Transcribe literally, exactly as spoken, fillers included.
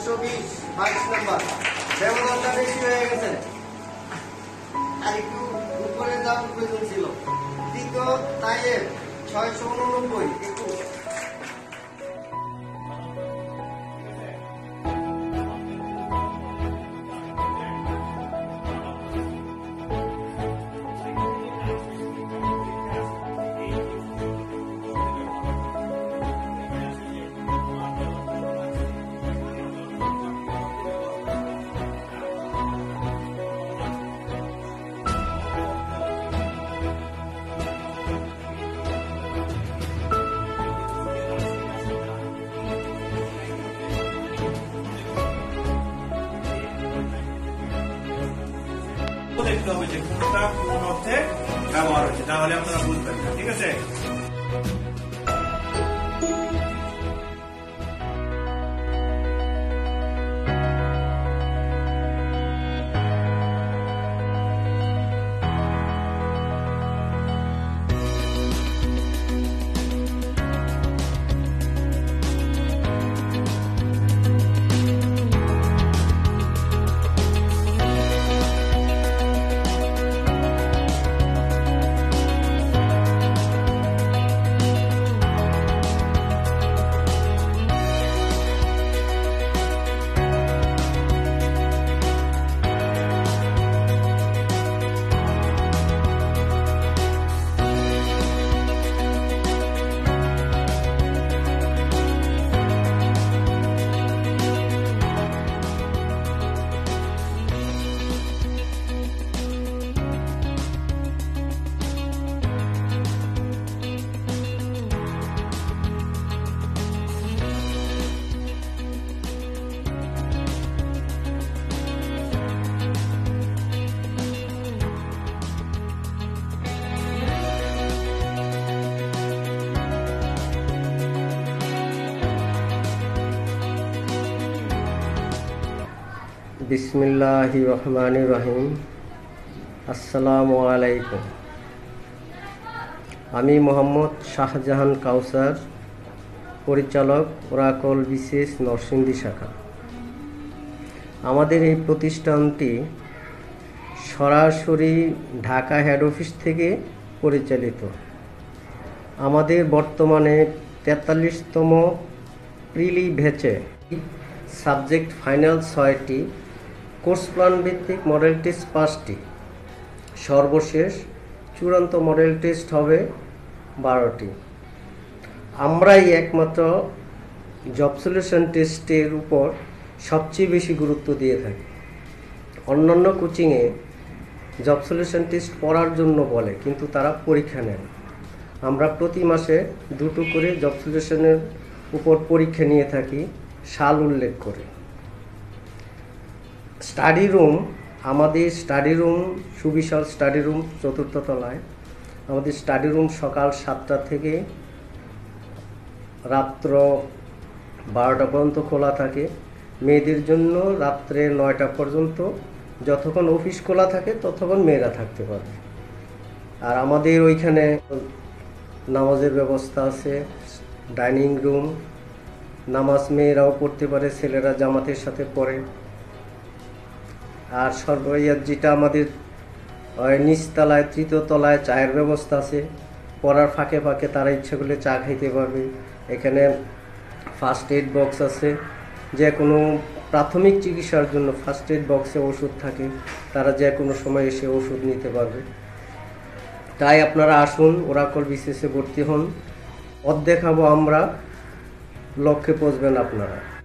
একশো বিশ বাইশ নাম্বার ব্যবধানটা বেশি হয়ে গেছে, আর একটু উপরে যাওয়ার প্রয়োজন ছিল। তৃতীয় তাইয়ের ছয়শো উননব্বই একুশ। দেখতে হবে যে কোনটা কোন অর্থে ব্যবহার হচ্ছে, তাহলে আপনারা বুঝবেন না। ঠিক আছে। বিসমিল্লাহির রহমানির রহিম। আসসালামু আলাইকুম। আমি মোহাম্মদ শাহজাহান কাউসার, পরিচালক ওরাকল বিসিএস নরসিংদী শাখা। আমাদের এই প্রতিষ্ঠানটি সরাসরি ঢাকা হেড অফিস থেকে পরিচালিত। আমাদের বর্তমানে তেতাল্লিশতম প্রিলি ব্যাচে সাবজেক্ট ফাইনাল ছয়টি, কোর্স প্ল্যান ভিত্তিক মডেল টেস্ট পাঁচটি, সর্বশেষ চূড়ান্ত মডেল টেস্ট হবে বারোটি। আমরাই একমাত্র জব সলিউশন টেস্টের উপর সবচেয়ে বেশি গুরুত্ব দিয়ে থাকি। অন্যান্য কোচিংয়ে জব সলিউশন টেস্ট পড়ার জন্য বলে, কিন্তু তারা পরীক্ষা নেন। আমরা প্রতি মাসে দুটো করে জব সলিউশনের উপর পরীক্ষা নিয়ে থাকি, সাল উল্লেখ করে। স্টাডি রুম, আমাদের স্টাডি রুম সুবিশাল স্টাডি রুম চতুর্থ তলায়। আমাদের স্টাডি রুম সকাল সাতটা থেকে রাত্র বারোটা পর্যন্ত খোলা থাকে। মেয়েদের জন্য রাত্রে নয়টা পর্যন্ত, যতক্ষণ অফিস খোলা থাকে ততক্ষণ মেয়েরা থাকতে পারবে। আর আমাদের ওইখানে নামাজের ব্যবস্থা আছে, ডাইনিং রুম, নামাজ মেয়েরাও পড়তে পারে, ছেলেরা জামাতের সাথে পড়ে। আর সর্বয়ার যেটা আমাদের নিচতলায় তৃতীয় তলায় চায়ের ব্যবস্থা আছে, পড়ার ফাঁকে ফাঁকে তারা ইচ্ছা করলে চা খাইতে পারবে। এখানে ফার্স্ট এইড বক্স আছে, যে কোনো প্রাথমিক চিকিৎসার জন্য ফার্স্ট এইড বক্সে ওষুধ থাকে, তারা যে কোনো সময় এসে ওষুধ নিতে পারবে। তাই আপনারা আসুন, ওরাকল বিসিএসে ভর্তি হন। পথ দেখাবো আমরা, লক্ষ্যে পৌঁছবেন আপনারা।